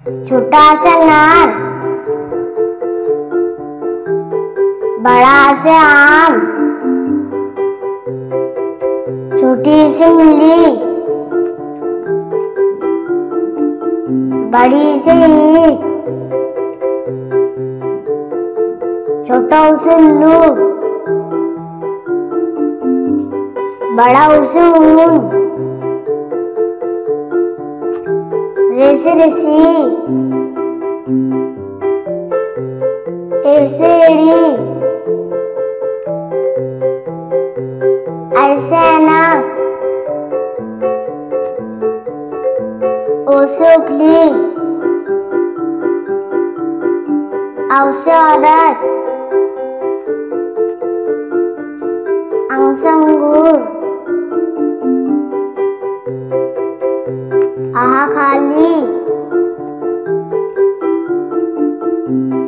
छोटा सा नार, बड़ा सा आम, छोटी सी मूली, बड़ी सी ईंट, छोटा सा उल्लू, बड़ा सा ऊन, ऋषि ऋषि, एड़ी, ऐसे ऐनक, ओसोखली, औसत, अंगूर, आहा खाली।